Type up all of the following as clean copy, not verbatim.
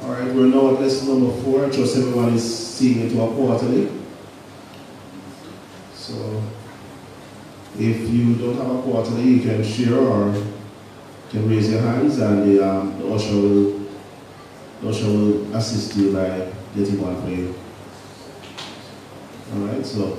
Alright, we're now at lesson number 4. I trust everyone is seeing it to a quarterly. So, if you don't have a quarterly, you can share or you can raise your hands, and the usher will assist you by getting one for you. Alright, so.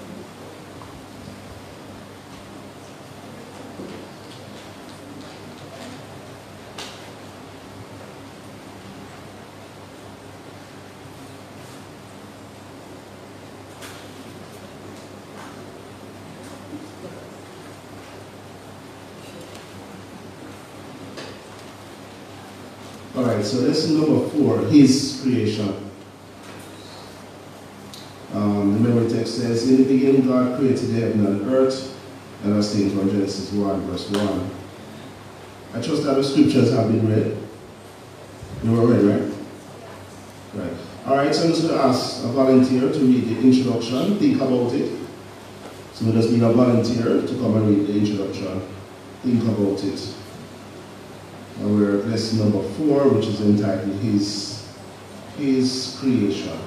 Alright, so lesson number 4, His creation. The memory text says, in the beginning God created heaven and earth, and that's taken from Genesis 1, verse 1. I trust that the scriptures have been read. You were read, right? Right. Alright, so I'm just going to ask a volunteer to read the introduction. Think about it. So we just need a volunteer to come and read the introduction. Think about it. And we're at lesson number 4, which is entitled His creation.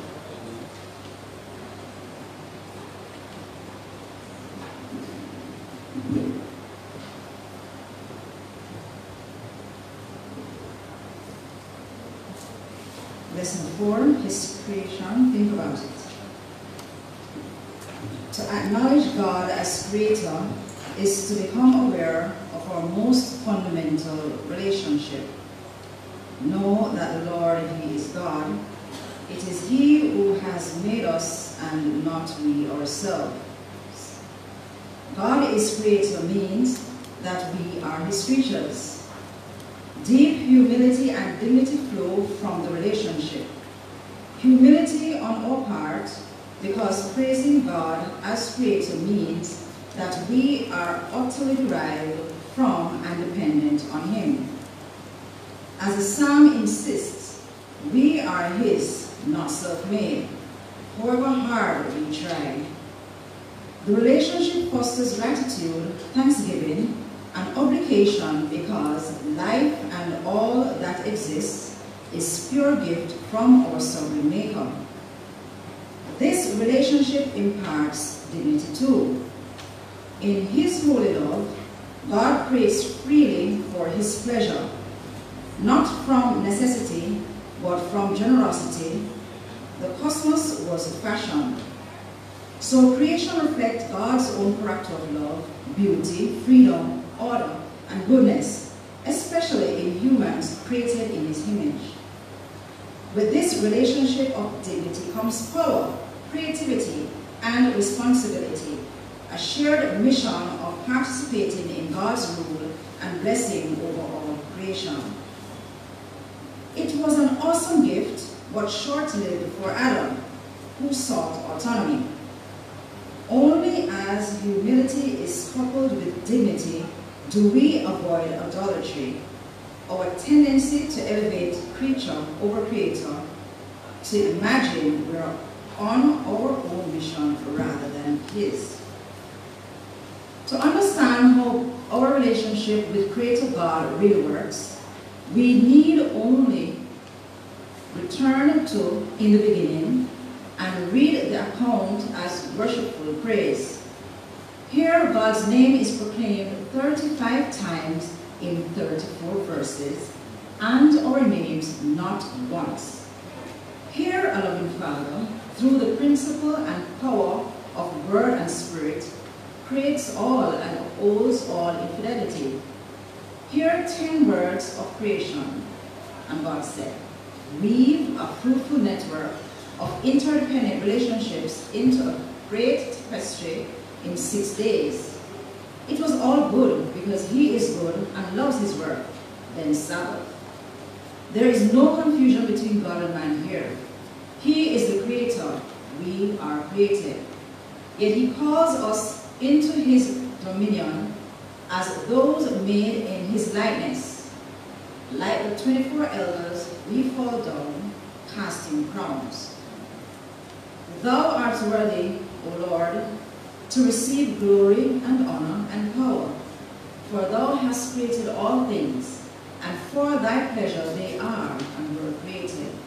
Lesson 4, His creation. Think about it. To acknowledge God as creator is to become aware of our most fundamental relationship. Know that the Lord, He is God. It is He who has made us and not we ourselves. God is creator means that we are His creatures. Deep humility and dignity flow from the relationship. Humility on our part, because praising God as creator means that we are utterly derived from and dependent on Him. As the psalm insists, we are His, not self-made, however hard we try. The relationship fosters gratitude, thanksgiving, and obligation because life and all that exists is pure gift from our sovereign Maker. This relationship imparts dignity too. In His holy love, God creates freely for His pleasure, not from necessity, but from generosity. The cosmos was fashioned. So creation reflects God's own character of love, beauty, freedom, order, and goodness, especially in humans created in His image. With this relationship of dignity comes power, creativity, and responsibility, a shared mission of participating in God's rule and blessing over all creation. It was an awesome gift, but short-lived for Adam, who sought autonomy. Only as humility is coupled with dignity do we avoid idolatry, our tendency to elevate creature over creator, to imagine we're on our own mission rather than His. To understand how our relationship with Creator God really works, we need only return to in the beginning and read the account as worshipful praise. Here, God's name is proclaimed 35 times in 34 verses, and our names not once. Here, a loving Father, through the principle and power of Word and Spirit, creates all and upholds all in fidelity. Here, 10 words of creation, and God said, weave a fruitful network of interdependent relationships into a great tapestry in 6 days. It was all good because He is good and loves His work. Then Sabbath. There is no confusion between God and man here. He is the creator. We are created. Yet He calls us into His dominion as those made in His likeness. Like the 24 elders, we fall down, casting crowns. Thou art worthy, O Lord, to receive glory and honor and power, for Thou hast created all things, and for Thy pleasure they are and were created.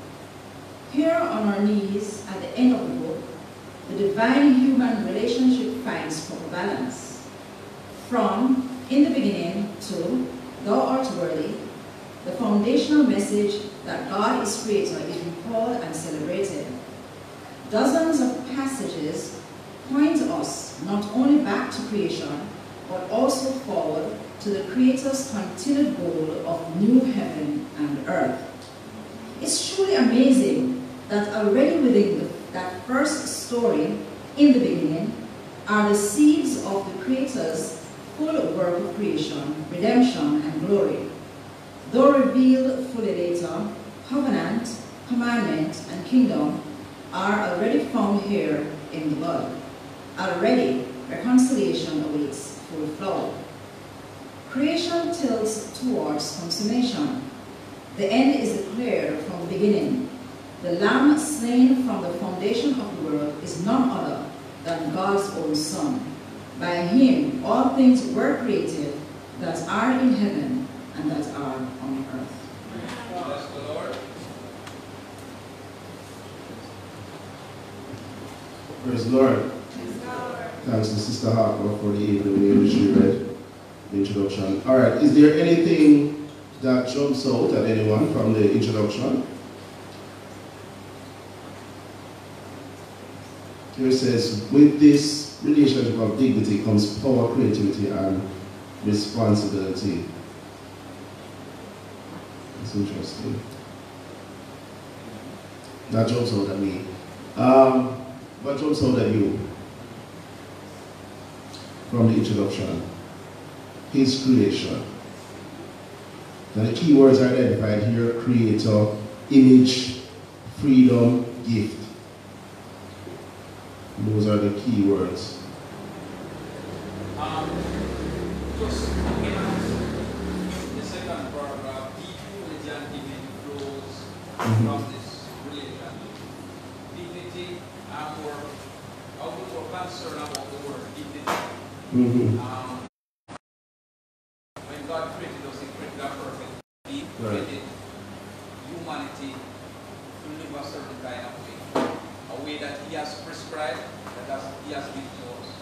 our knees at the end of the book, the divine-human relationship finds proper balance. From in the beginning to thou art worthy, the foundational message that God is creator is recalled and celebrated. Dozens of passages point us not only back to creation, but also forward to the Creator's continued goal of new heaven and earth. It's truly amazing that already within that first story, in the beginning, are the seeds of the Creator's full work of creation, redemption, and glory. Though revealed fully later, covenant, commandment, and kingdom are already found here in the blood. Already, reconciliation awaits full flow. Creation tilts towards consummation. The end is declared from the beginning. The Lamb slain from the foundation of the world is none other than God's own Son. By him all things were created that are in heaven and that are on earth. Bless the Lord. Praise the Lord. Thanks to Sister Harper for the evening which she read the introduction. All right, is there anything that jumps out at anyone from the introduction? Here it says, with this relationship of dignity comes power, creativity, and responsibility. That's interesting. That jumps out at me. What jumps out at you from the introduction? His creation. Now the key words identified here: creator, image, freedom, gift. Those are the key words. Just in the second paragraph, deep humility and dignity flows from this relation. Dignity, I'm more concerned about the word dignity. When God created us, He created us perfect. He created humanity to live a certain kind of way. A way that He has prescribed, He has given to us.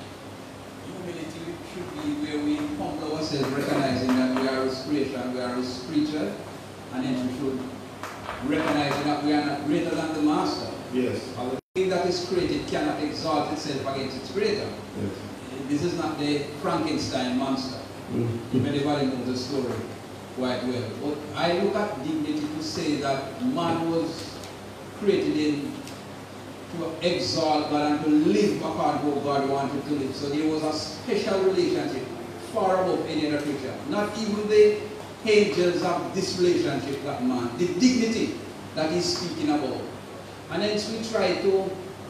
Humility should be where we humble ourselves, recognizing that we are His creation, we are His creature, and then we should recognize that we are not greater than the Master. Yes. The thing that is created cannot exalt itself against its creator. Yes. This is not the Frankenstein monster. Everybody knows the story quite well. But I look at dignity to say that man was created to exalt God and to live according to what God wanted to live. So there was a special relationship far above any other creature. Not even the angels have this relationship, that man. The dignity that he's speaking about. And hence we try to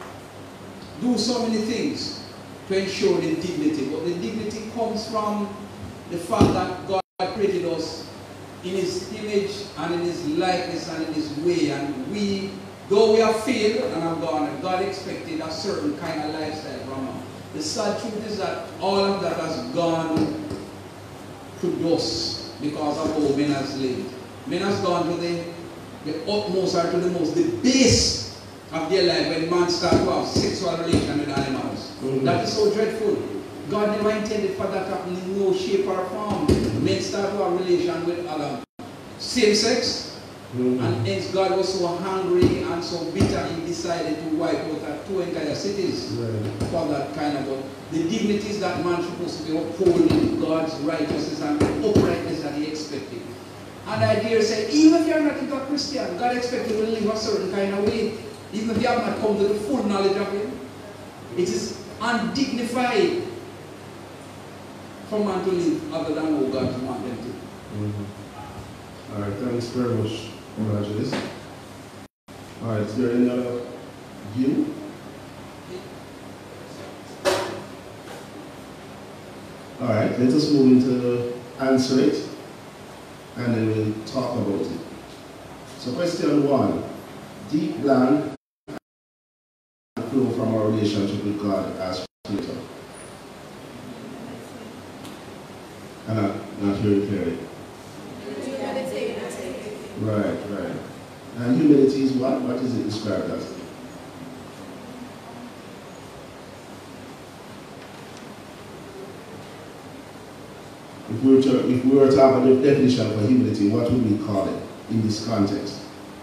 do so many things to ensure the dignity. But the dignity comes from the fact that God created us in His image and in His likeness and in His way. And we, though we have failed and have gone, God expected a certain kind of lifestyle from us. The sad truth is that all of that has gone to dust because of how men has lived. Men has gone to the utmost or to the most, the base of their life when man starts to have sexual relation with animals. That is so dreadful. God never intended for that to happen in no shape or form. Men start to have relation with other same sex. And hence God was so hungry and so bitter, He decided to wipe out 2 entire cities for that kind of the dignities that man is supposed to be upholding, God's righteousness and uprightness that He expected. And I dare say, even if you are not a Christian, God expects you to live a certain kind of way. Even if you have not come to the full knowledge of Him. It is undignified for man to live other than how God wants them to. All right, thanks very much, Evangelist. All right, is there any other view? All right, let us move into answer it, and then we'll talk about it. So question 1, deep, bland, and flow from our relationship with God as creator. And not hearing clearly. Right. And humility is what? What is it described as? If we were to have a definition for humility, what would we call it in this context?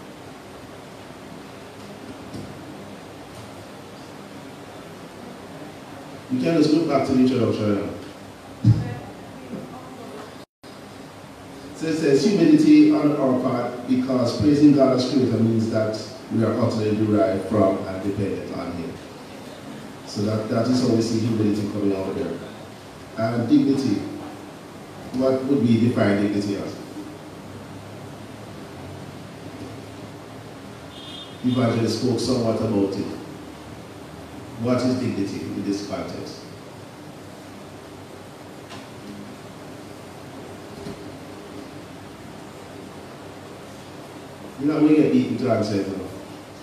You can just look back to the introduction. So it says humility on our part, because praising God as Creator means that we are utterly derived from and dependent on Him. So that is how we see humility coming out there. And dignity, what would we define dignity as? Evangelist spoke somewhat about it. What is dignity in this context? You're not going to get beaten to answer it now.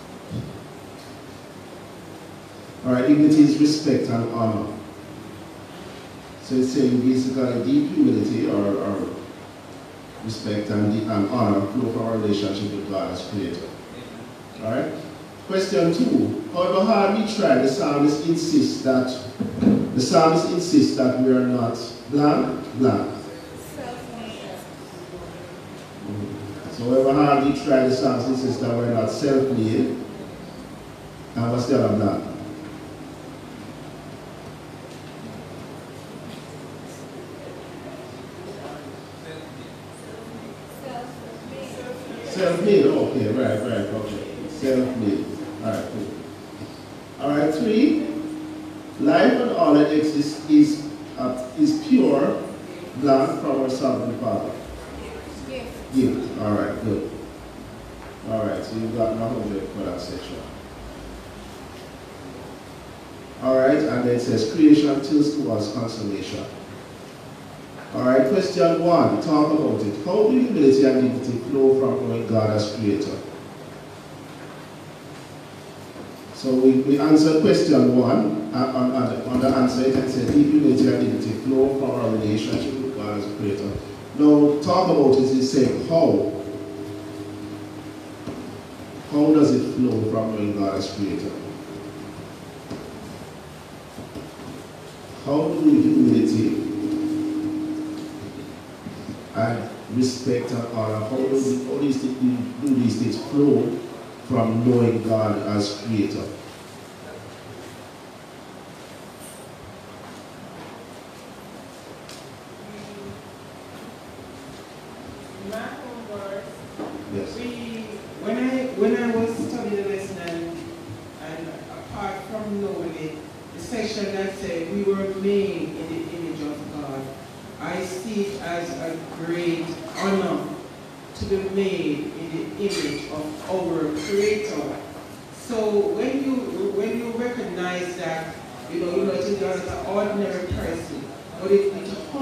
Alright, dignity is respect and honor. So it's saying basically deep humility or respect and honor flow from our relationship with God as Creator. Alright? Question 2. However hard we try, the psalmist insists that we are not blank. So however hard we try, the psalmist insists that we're not self-made. And what's the other blank? Self-made, okay, right, okay. Self-made. Alright, cool. Alright, 3. Life and all that exists is pure, blank from our sovereign Father. Gift. Alright, good. Alright, so you've got 100 for that section. Alright, and then it says creation tilts towards consummation. Alright, question 1, talk about it. How do humility and dignity flow from knowing God as Creator? So we answered question 1, on the answer it said deep humility and dignity flow from our relationship with God as a Creator. Now talk about it, it says how. How does it flow from knowing God as Creator? How do humility and respect and honor, how do these things flow from knowing God as Creator? Yes. When I was studying the lesson and apart from knowing it, the section that said we were made in the image of God, I see it as a great honor to be made in the image of our Creator. So when you recognize that, you know, it is not an ordinary person, but it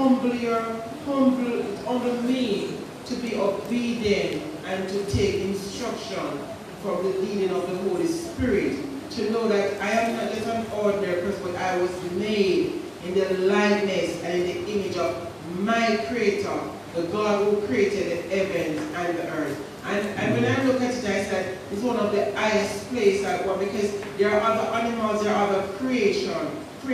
humble me to be obedient and to take instruction from the leading of the Holy Spirit, to know that I am not just an ordinary person, but I was made in the likeness and in the image of my Creator, the God who created the heavens and the earth. And when I look at it, I said it's one of the highest places I want, because there are other animals, there are other creator,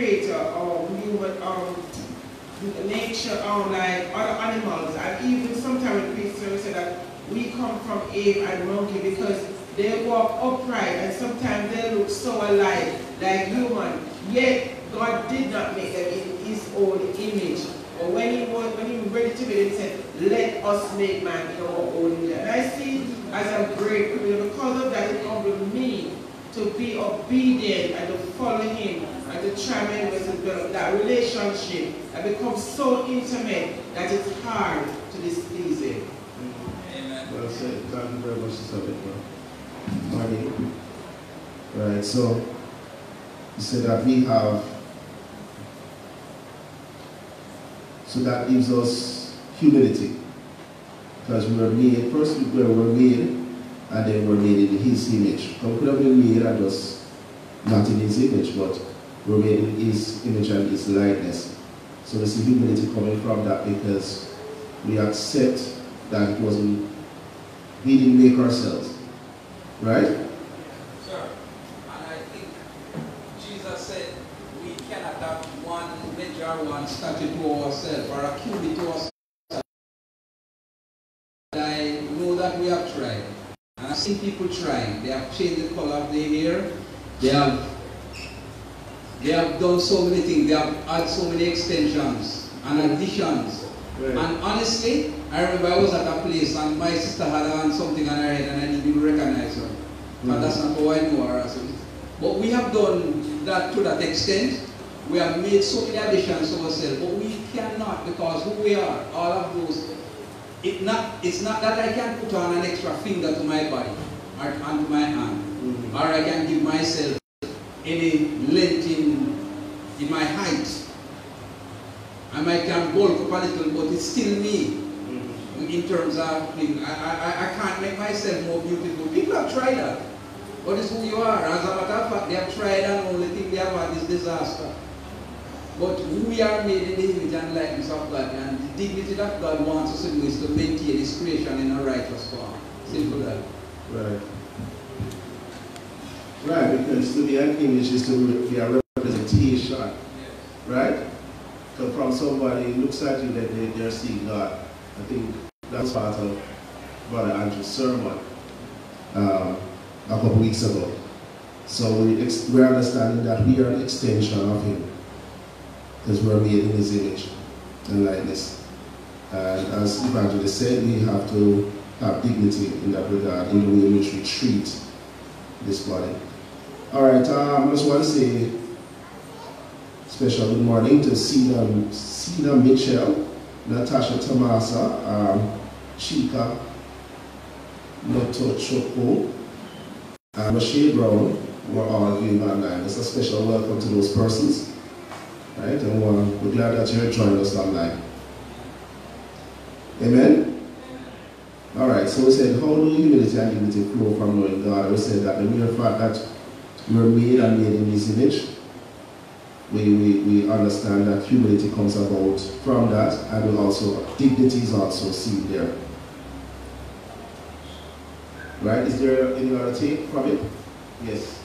human, nature, like other animals, and even sometimes Christians say that we come from ape and monkey because they walk upright and sometimes they look so alike, like human. Yet God did not make them in His own image. But when He was ready to make it, He said, "Let us make man in our own image." And I see it as a great privilege. Because of that, it humbled me to be obedient and to follow Him and to try my best to develop that relationship that becomes so intimate that it's hard to displease Him. Amen. Well said. Thank you very much, Sister Victor. Morning. Right, so you said that we have, so that gives us humility, because we were made, first we were made, and then we're made in His image. We could have been made and just not in His image, but we're made in His image and His likeness. So we see humility coming from that, because we accept that it wasn't, we didn't make ourselves. Right? Sir, and I think Jesus said we cannot have one measure, one statue to ourselves or a cubit to ourselves. I know that we have tried. And I've seen people trying. They have changed the color of their hair. They have done so many things. They have had so many extensions and additions. Right. And honestly, I remember I was at a place and my sister had on something on her head and I didn't even recognize her. And that's not how I know her. But we have done that to that extent. We have made so many additions to ourselves, but we cannot, because who we are, all of those, it's not that I can put on an extra finger to my body or onto my hand, or I can give myself any length in my height. I might can bulk up a little, but it's still me. In terms of things, I can't make myself more beautiful. People have tried that, but it's who you are. As a matter of fact, they have tried and the only thing they have had is disaster. But we are made in the image and likeness of God, and the dignity that God wants us to do is to maintain His creation in a righteous form. Simple that. Right. Right, because to be an image is to be a representation. Right? So from somebody who looks at you that they're seeing God. I think that's part of Brother Andrew's sermon a couple weeks ago. So we're understanding that we are an extension of Him, because we're made in His image and likeness. And as Evangelist said, we have to have dignity in that regard, in the way in which we treat this body. All right, I just want to say special good morning to Cena Mitchell, Natasha Tomasa, Chika Noto Choco, and Rashay Brown, who are all viewing online. It's a special welcome to those persons. Right? And we're glad that you're joining us online. Amen? Alright, so we said, how do humility and dignity flow from knowing God? We said that the mere fact that we're made and made in His image, we understand that humility comes about from that, and we also, dignity is also seen there. Right? Is there any other take from it? Yes.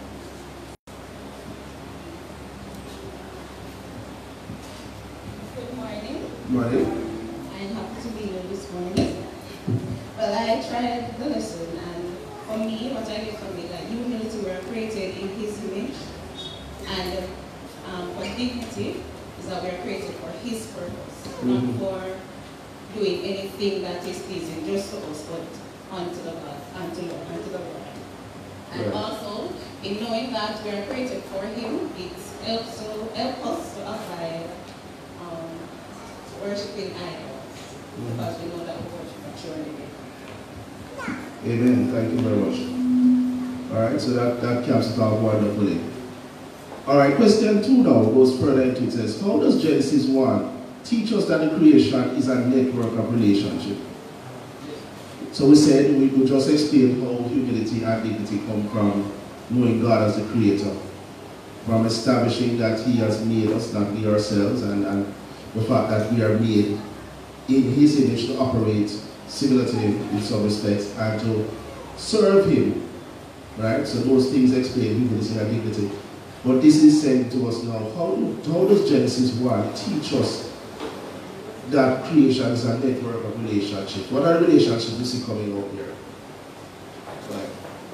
Good morning. Morning. I'm happy to be here this morning. Well, I tried the lesson, and for me, what I get from it, that humility were created in His image, and for dignity is that we are created for His purpose, not for doing anything that is pleasing just to us, but unto the God, unto the Lord. And also, in knowing that we are created for Him, it helps us to avoid worshiping idols, because we know that we worship a true living. Amen. Thank you very much. Alright, so that caps it off wonderfully. Alright, question 2 now goes further into it. Says, how does Genesis 1 teach us that the creation is a network of relationship? So we said, we just explained how humility and dignity come from knowing God as the creator, from establishing that He has made us, not we ourselves, and the fact that we are made in His image to operate similar to Him in some respects and to serve Him. Right? So those things explain humility and dignity. But this is said to us now, how does Genesis 1 teach us that creation is a network of relationships? What are the relationships you see coming up here? Right.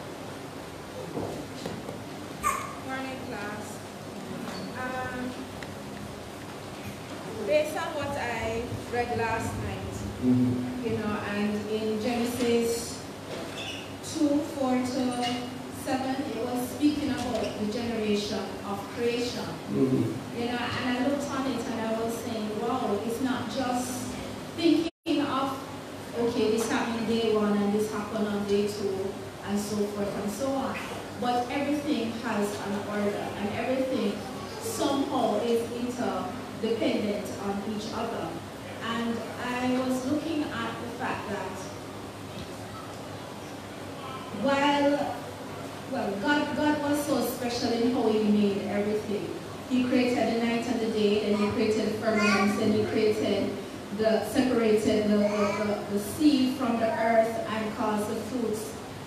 Morning, class. Based on what I read last night, you know, and in Genesis 2:4-7, it was speaking about the generation of creation. You know, and I looked on it and I was saying, wow, it's not just thinking of, okay, this happened day 1 and this happened on day 2 and so forth and so on. But everything has an order, and everything somehow is interdependent on each other. And I was looking at the fact that God was so special in how He made everything. He created the night and the day, then He created the firmaments, then He created separated the sea from the earth and caused the fruits and all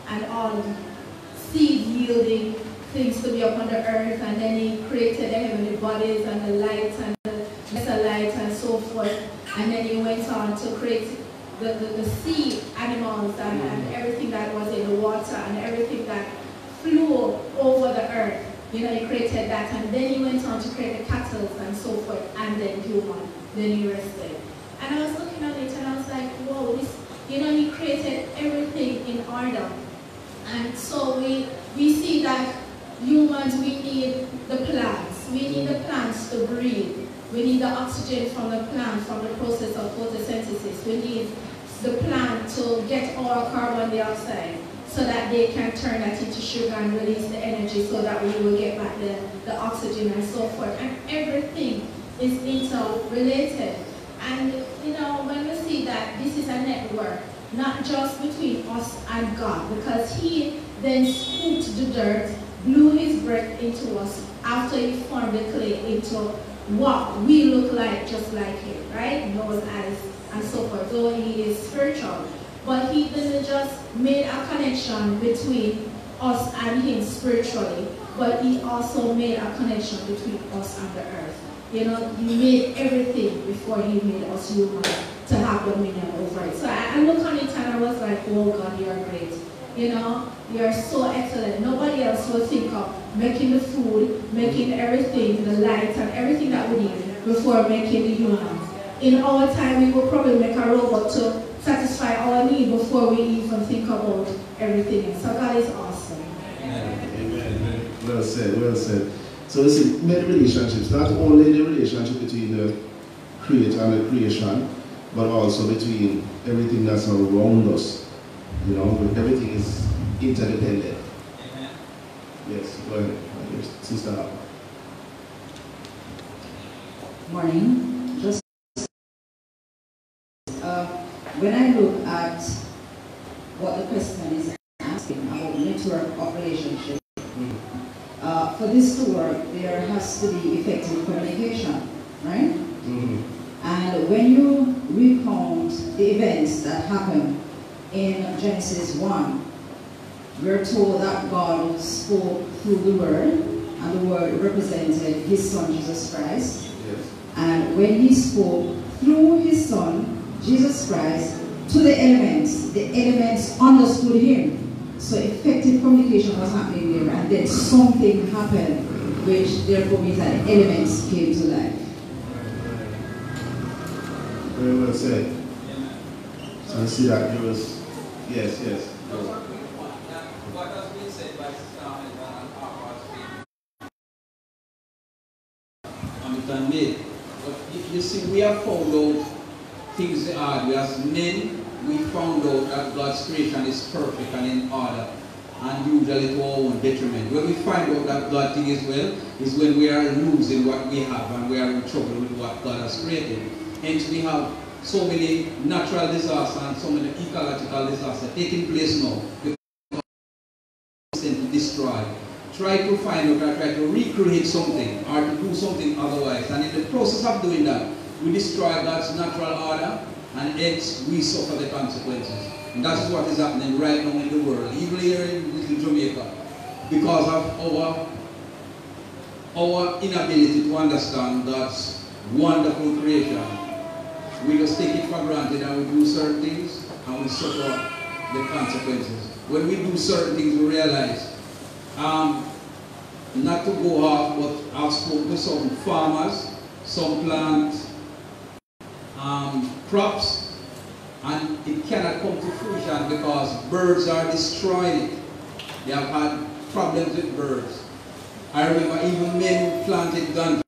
seed-yielding things to be upon the earth, and then he created the heavenly bodies and the light and the lesser light and so forth. And then he went on to create the sea animals and everything that was in the water and everything that flew over the earth. You know, he created that, and then he went on to create the cattle and so forth, and then human. Then he rested. And I was looking at it and I was like, whoa, this, you know, he created everything in order. And so we see that humans, we need the plants. We need the plants to breathe. We need the oxygen from the plant, from the process of photosynthesis. We need the plant to get our carbon dioxide so that they can turn that into sugar and release the energy so that we will get back the oxygen and so forth. And everything is interrelated. And you know, when we see that this is a network, not just between us and God, because he then scooped the dirt, blew his breath into us after he formed the clay into what we look like, just like him, right? Nose, eyes, and so forth, though he is spiritual. But he didn't just made a connection between us and him spiritually, but he also made a connection between us and the earth. You know, he made everything before he made us human to have dominion over it. So I look on it and I was like, oh God, you are great. You know, you are so excellent. Nobody else will think of making the food, making everything, the light and everything that we need before making the humans. In our time, we will probably make a robot to satisfy our need before we even think about everything. So God is awesome. Amen. Well said, well said. So listen, many relationships, not only the relationship between the creator and the creation, but also between everything that's around us. You know, everything is interdependent. Amen. Yes, go ahead. Sister. Morning. Just when I look at what the question is asking about network of relationship, for this to work, there has to be effective communication, right? And when you recount the events that happened in Genesis 1, we're told that God spoke through the Word, and the Word represented his Son, Jesus Christ. Yes. And when he spoke through his Son, Jesus Christ, to the elements understood him. So effective communication was happening there, and then something happened, which therefore means that the elements came to life. Very well said. So I see that there was, yes. What has been said by Sister and made. But you see, we have found out things are hard. As men, we found out that God's creation is perfect and in order, and usually to our own detriment. When we find out that God thing is well, is when we are losing what we have and we are in trouble with what God has created. Hence we have so many natural disasters and so many ecological disasters taking place now because to destroy. Try to find out or try to recreate something or to do something otherwise. And in the process of doing that, we destroy God's natural order, and hence we suffer the consequences. And that is what is happening right now in the world, even here in little Jamaica, because of our inability to understand God's wonderful creation. We just take it for granted and we do certain things and we suffer the consequences. When we do certain things, we realize, not to go off, but I've spoken to some farmers, some plant crops, and it cannot come to fruition because birds are destroying it. They have had problems with birds. I remember even men who planted ganja,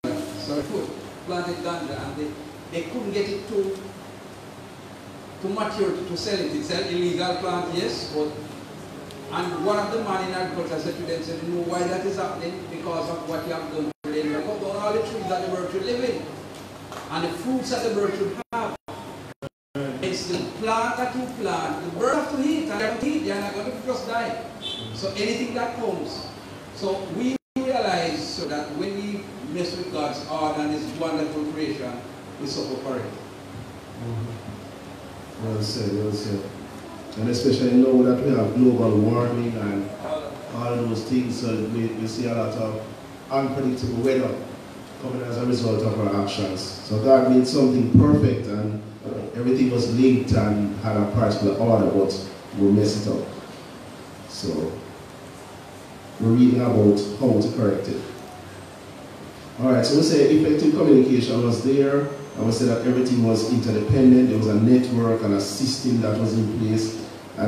and they couldn't get it to mature to sell it. It's an illegal plant, yes, but and one of the man in agriculture said to them, said, you know why that is happening? Because of what you have done to them. You have cut down all the trees that the bird should live in, and the fruits that the bird should have. It's the plant that you plant, the bird have to eat, and they have to eat, they are not going to just die. So anything that comes. So we realize so that when we mess with God's order and his wonderful creation, we suffer for it. Well said, well said. And especially now that we have global warming and all those things, so we see a lot of unpredictable weather coming as a result of our actions. So God made something perfect and everything was linked and had a particular order, but we messed it up. So we're reading about how to correct it. Alright, so we say effective communication was there, and we said that everything was interdependent, there was a network and a system that was in place, and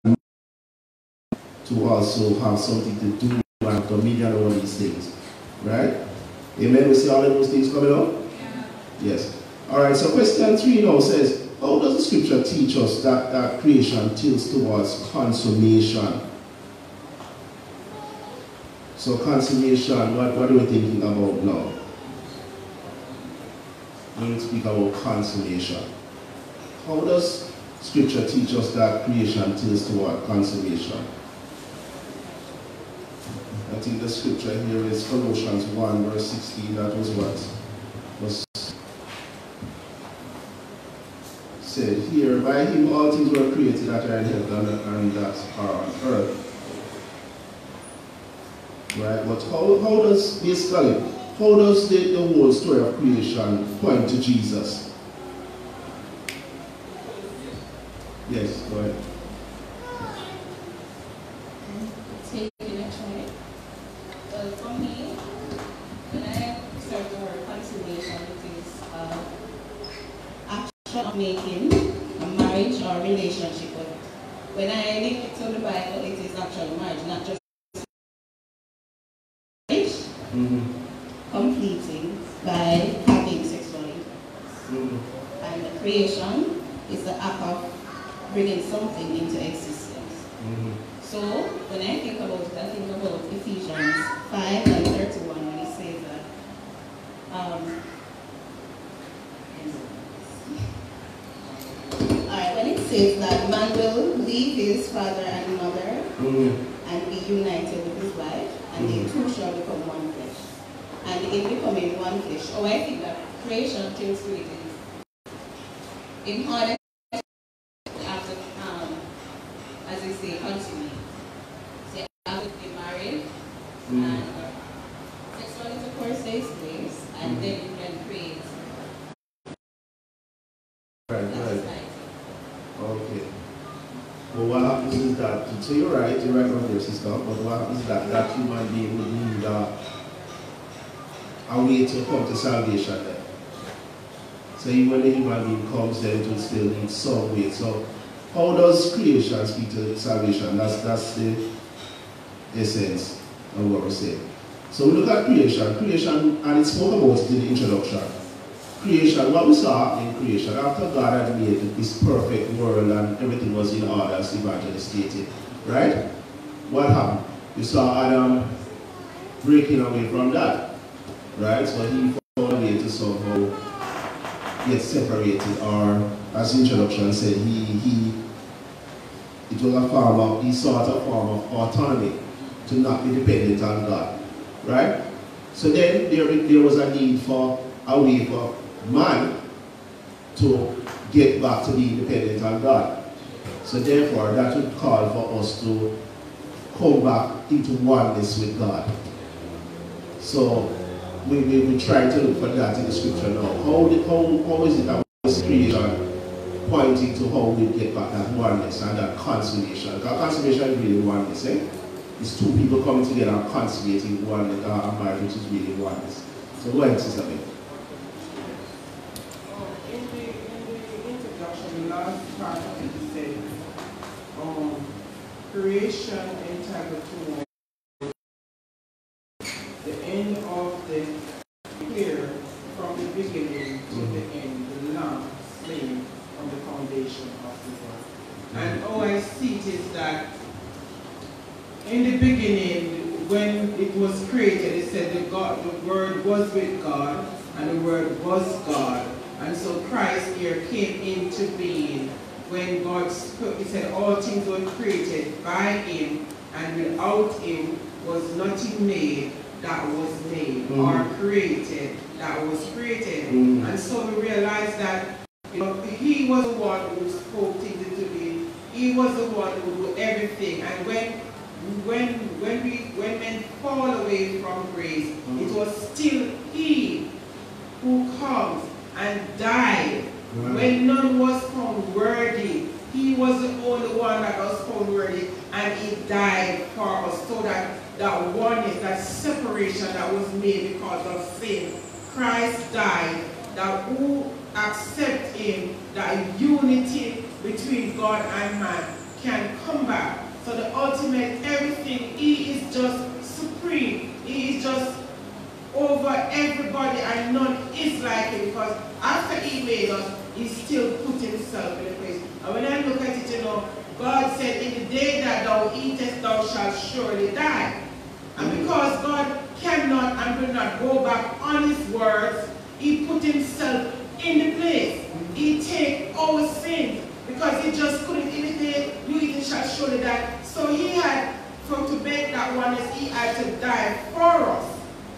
to also have something to do and dominion over these things. Right? Amen. We see all of those things coming up? Yeah. Yes. Alright, so question 3 now says, how does the scripture teach us that creation tilts towards consummation? So consummation, what are we thinking about now? When we speak about consummation, how does scripture teach us that creation tilts toward consummation? I think the scripture here is Colossians 1 verse 16. That was what was said here. By him all things were created that are in heaven and that are on earth. Right? But how does basically, how does the whole story of creation point to Jesus? Yes, go ahead. Taking a try. Well, for me, when I start the word consummation, it is action of making a marriage or relationship. But when I link it to the Bible, it is actual marriage, not just marriage. Completing by having sexual intercourse. And the creation is the act of bringing something into existence. So when I think about it, I think about Ephesians 5 and 31 when it says that when it says that man will leave his father and mother and be united with his wife, and they two shall become one flesh. And in becoming one flesh, I think that creation things to it is in order after as they say, consummate. So after to be married and sexual intercourse takes place, and then you can create. Right. Okay. Well, what happens is that, so you're right on your sister, but what happens is that human being would need a way to come to salvation then. So even when the human being comes, then it will still need some way. So how does creation speak to salvation? That's the essence of what we're saying. So we look at creation, and it spoke about it in the introduction. Creation, what we saw happening in creation, after God had made this perfect world and everything was in order, as Evangelist stated, right? What happened? You saw Adam breaking away from that, right? So he found a way to somehow get separated, or as the introduction said, it was a form of, he sought a form of autonomy to not be dependent on God, right? So then there was a need for a way for man to get back to being dependent on God. So therefore, that would call for us to come back into oneness with God. So we try to look for that in the scripture now. How is it that creation pointing to how we get back that oneness and that consummation? Because consummation is really oneness, eh? It's two people coming together and consummating oneness, a marriage which is really oneness. So go ahead, Sister Ben. In the introduction, the last part of it said, creation entitled to the end of the clear from the beginning to the end, the lamb slain from the foundation of the world. And how I see it is that in the beginning, when it was created, it said the Word was with God, and the Word was God. And so Christ here came into being when God spoke. He said all things were created by him, and without him was nothing made that was made, or created that was created. And so we realize that he was the one who spoke things into being. He was the one who would do everything. And when men fall away from grace, it was still He who comes and died when none was found worthy. He was the only one that was found worthy, and He died for us, so that that oneness, that separation that was made because of sin, Christ died, that who accept Him, that unity between God and man can come back. So the ultimate everything, He is just supreme. He is just over everybody, and none is like Him, because after He made us, He still put Himself in a place. And when I look at it, you know, God said, in the day that thou eatest, thou shalt surely die. And because God cannot and will not go back on His words, He put Himself in the place. He take our sins, because He just couldn't imitate, you eat shall surely die. So He had, to make that oneness, He had to die for us.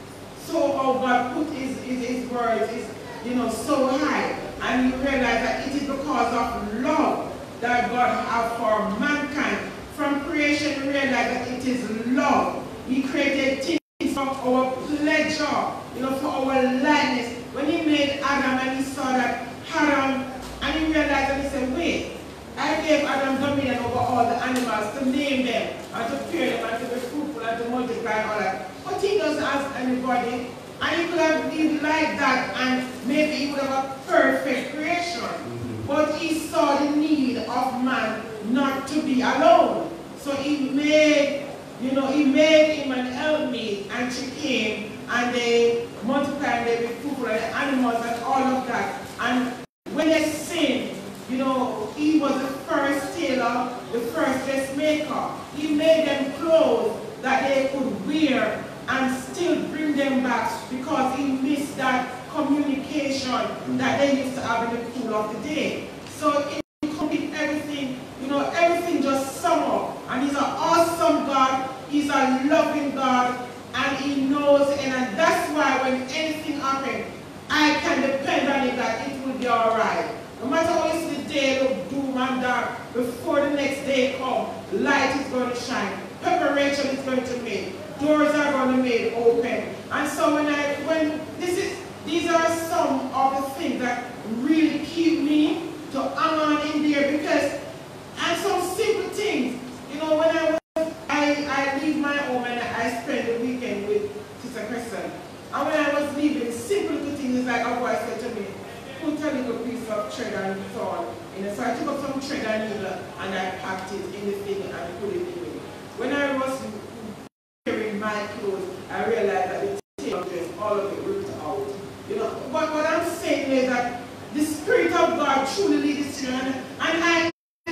So how God put his words is, you know, so high. And you realize that it is because of love that God has for mankind. From creation, we realize that it is love. He created things for our pleasure, you know, for our likeness. When He made Adam and He saw that Adam, and He realized and He said, wait, I gave Adam dominion over all the animals, to name them, and to fear them, and to be fruitful, and to multiply, and all that. But He doesn't ask anybody, and He could have lived like that, and maybe He would have a perfect creation. But He saw the need of man not to be alone. So He made, you know, He made him an helpmate, and she came, and they multiplied, and they be fruitful, and the animals, and all of that. And when they sinned, you know, He was the first tailor, the first dressmaker. He made them clothes that they could wear and still bring them back, because He missed that communication that they used to have in the cool of the day. So He complete everything, you know, everything just sum up. And He's an awesome God, He's a loving God, and He knows it. And that's why when anything happens, I can depend on it that it will be alright. No matter how you see the day look doom and dark, before the next day comes, light is going to shine, preparation is going to make, doors are going to be open. And so these are some of the things that really keep me to hang on in there, because, and some simple things, you know, when I leave my home and I spend the weekend with Sister Kristen, and when I was leaving, simple little things is like a voice said to me, put a little piece of thread and so on. So I took up some thread and needle and I packed it in the thing and put it in it. When I was wearing my clothes, I realized that the tail dress, all of it ripped out. You know, but what I'm saying is that the Spirit of God truly leads you, and I,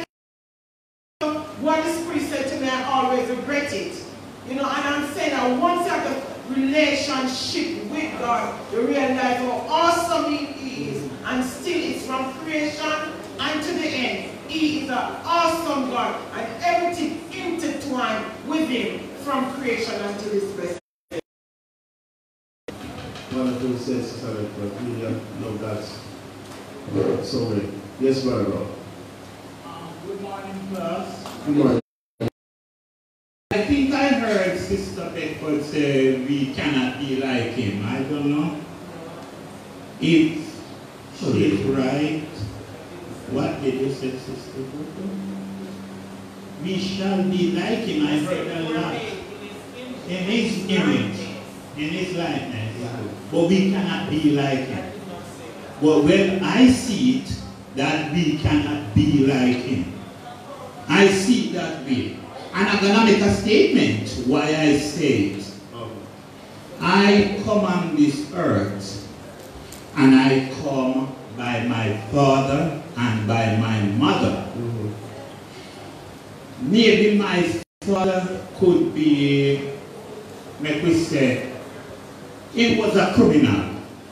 what the Spirit said to me, I always regret it. You know, and I'm saying that once you have the relationship with God, you realize how awesome He is, and still it's from creation and to the end. He is an awesome God, and everything intertwined with Him from creation unto this place. Wonderful says, Sister, but really love that so great. Yes, Brother Rob. Good morning, class. Good morning. I think I heard Sister Beckford say we cannot be like Him. I don't know if she's right. What did you say, Sister Beckford? We shall be like Him. I heard a lot. In His image, in His likeness. But we cannot be like Him. But when I see it, that we cannot be like Him, I see it that way. And I'm going to make a statement why I say it. I come on this earth, and I come by my father and by my mother. Maybe my father could be, like we say, he was a criminal.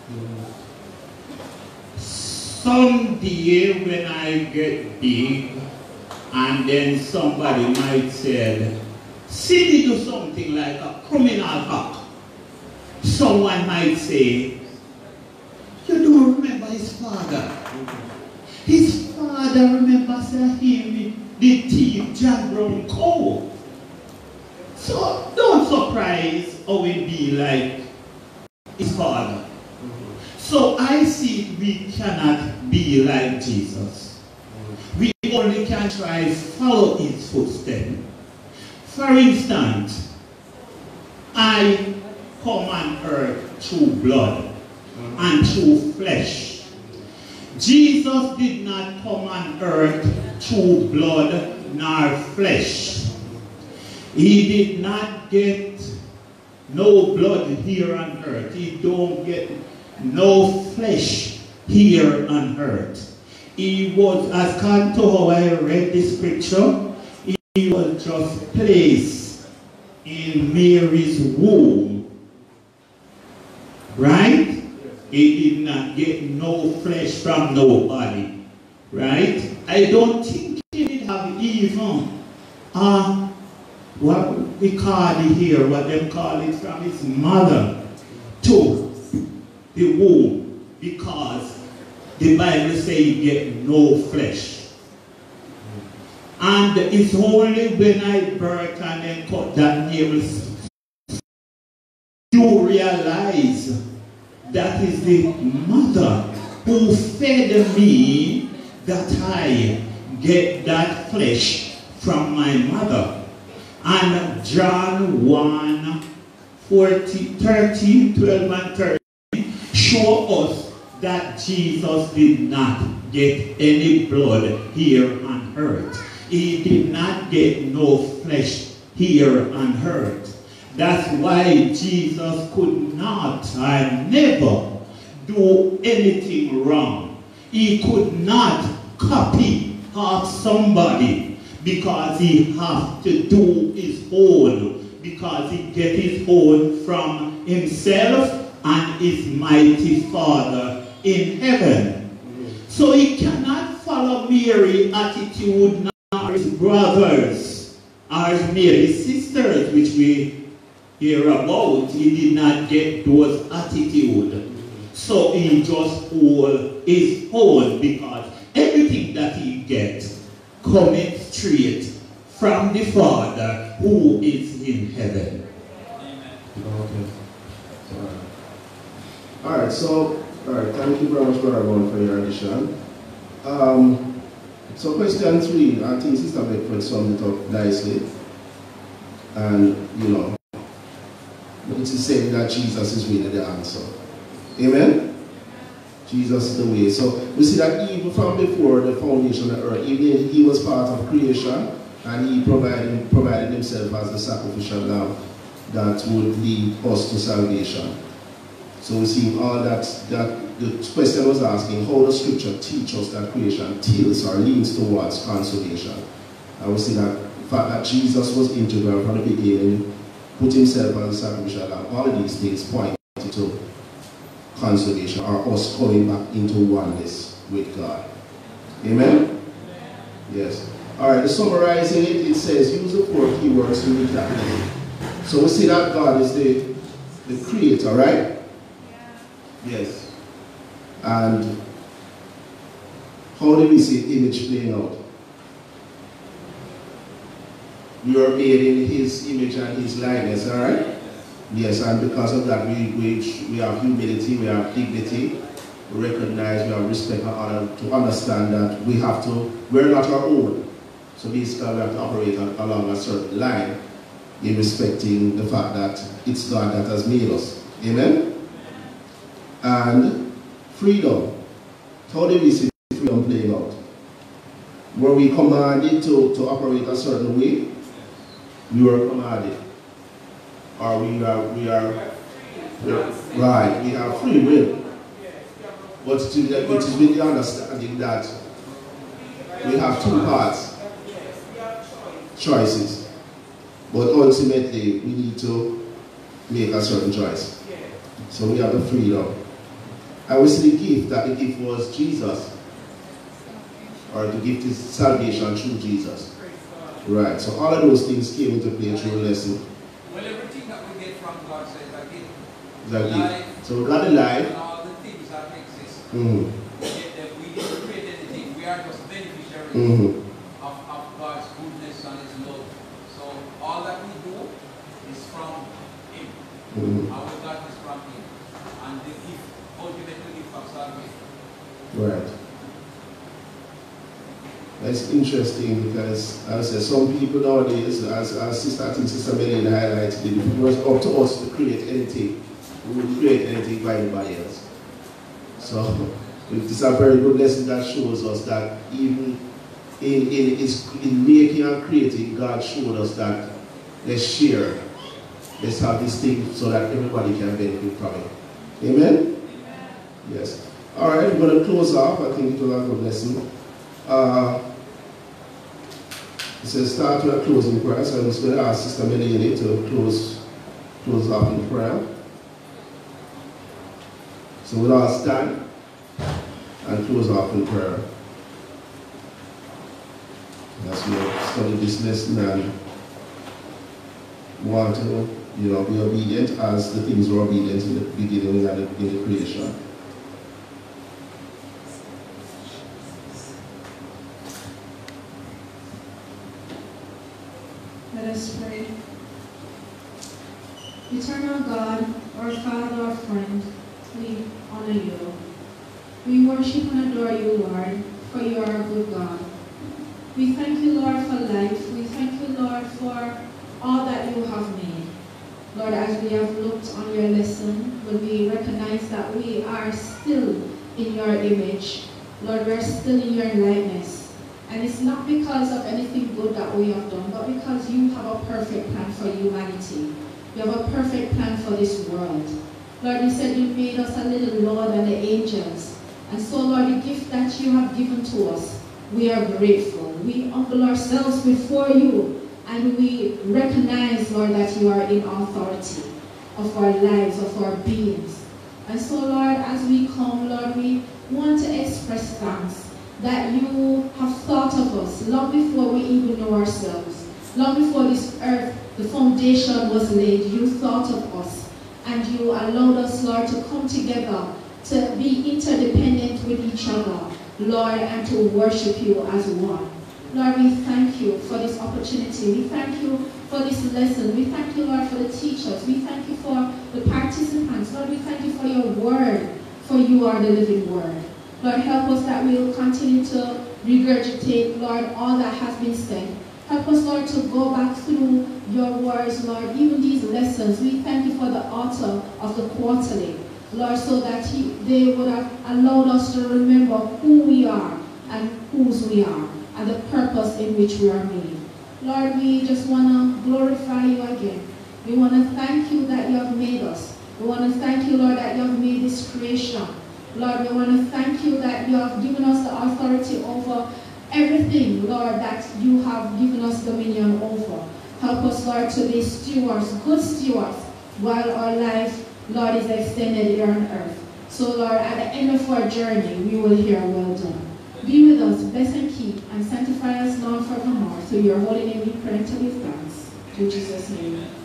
Someday when I get big, and then somebody might say, see me do something like a criminal act. Someone might say, you don't remember his father. His father remembers him the thief John Brown cow. So don't surprise how it be like his father. So I see we cannot be like Jesus. We only can try to follow his footsteps. For instance, I come on earth through blood and through flesh. Jesus did not come on earth through blood nor flesh. He did not get no blood here on earth. He don't get no flesh here on earth. He was, as according to how I read the scripture, he was just placed in Mary's womb. Right? He did not get no flesh from nobody. Right? I don't think he did have even what we call it here, what they call it from his mother to the womb, because the Bible says he get no flesh. And it's only when I birth and then cut that navel, you realize that is the mother who fed me, that I get that flesh from my mother. And John 1, 13, 12 and 13 show us that Jesus did not get any blood here on earth. He did not get no flesh here on earth. That's why Jesus could not and never do anything wrong. He could not copy of somebody, because he has to do his own, because he get his own from himself and his mighty Father in heaven. So he cannot follow Mary's attitude, nor his brothers, or Mary's sisters, which we hear about. He did not get those attitudes. So he just hold his own, because everything that he gets coming straight from the Father who is in heaven. Okay. Alright, thank you very much, Brother Ron, for your addition. So question 3, I think Sister Beckford summed it up nicely. And, you know, it is saying that Jesus is really the answer. Amen? Jesus is the way. So we see that even from before the foundation of the earth, even he was part of creation, and he provided himself as the sacrificial lamb that would lead us to salvation. So we see all that the question was asking, how does Scripture teach us that creation tilts or leans towards consolation? And we see that the fact that Jesus was integral from the beginning, put himself as a sacrificial lamb, all of these things point to consolation, or us coming back into oneness with God. Amen? Yes. Alright, summarizing it, it says, use the 4 keywords to recap. So we see that God is the creator, right? Yes. And how do we see image playing out? We are made in his image and his likeness, alright? Yes, and because of that, we have humility, we have dignity, we recognize, we have respect and honor, to understand that we're not our own. So basically, we have to operate along a certain line in respecting the fact that it's God that has made us. Amen? And freedom. How do we see freedom playing out? Were we commanded to operate a certain way? We were commanded. Or we are right, we have free will. But it is with the understanding that we have 2 parts, choices. But ultimately, we need to make a certain choice. So we have the freedom. I will see the gift, that the gift was Jesus. Or the gift is salvation through Jesus. Right, so all of those things came into play through the lesson. Well, everything that we get from God says a gift. Exactly. So we got the life. And all the things that exist. Mm-hmm. We didn't create anything. We are just beneficiaries of God's Our God is from him. And the gift, ultimately gift of salvation. Right. That's interesting because, as I said, some people nowadays, as Sister Melanie highlighted, if it was up to us to create anything, we would create anything by anybody else. So, this is a very good lesson that shows us that even in making and creating, God showed us that let's share, let's have this thing so that everybody can benefit from it. Amen? Yes. All right, we're going to close off. I think it was a good lesson. It says start with a closing prayer. So I'm just going to ask Sister Melanie to close off in prayer. So we'll all stand and close off in prayer. As we study this lesson and want to, be obedient as the things were obedient in the beginning and in the creation. Let us pray. Eternal God, our Father, our friend, we honor you. We worship and adore you, Lord, for you are a good God. We thank you, Lord, for life. We thank you, Lord, for all that you have made. Lord, as we have looked on your lesson, when we recognize that we are still in your image, Lord, we are still in your likeness. And it's not because of anything good that we have done, but because you have a perfect plan for humanity. You have a perfect plan for this world. Lord, you said you made us a little lower than the angels. And so, Lord, the gift that you have given to us, we are grateful. We humble ourselves before you, and we recognize, Lord, that you are in authority of our lives, of our beings. And so, Lord, as we come, Lord, we want to express thanks that you have thought of us long before we even know ourselves. Long before this earth, the foundation was laid, you thought of us. And you allowed us, Lord, to come together, to be interdependent with each other, Lord, and to worship you as one. Lord, we thank you for this opportunity. We thank you for this lesson. We thank you, Lord, for the teachers. We thank you for the participants. Lord, we thank you for your word, for you are the living word. Lord, help us that we will continue to regurgitate, Lord, all that has been said. Help us, Lord, to go back through your words, Lord, even these lessons. We thank you for the author of the quarterly, Lord, so that they would have allowed us to remember who we are and whose we are and the purpose in which we are made. Lord, we just want to glorify you again. We want to thank you that you have made us. We want to thank you, Lord, that you have made this creation. Lord, we want to thank you that you have given us the authority over everything, Lord, that you have given us dominion over. Help us, Lord, to be stewards, good stewards, while our life, Lord, is extended here on earth. So, Lord, at the end of our journey, we will hear, well done. Be with us, bless and keep, and sanctify us now and forevermore. Through your holy name we pray and to give thanks. In Jesus' name.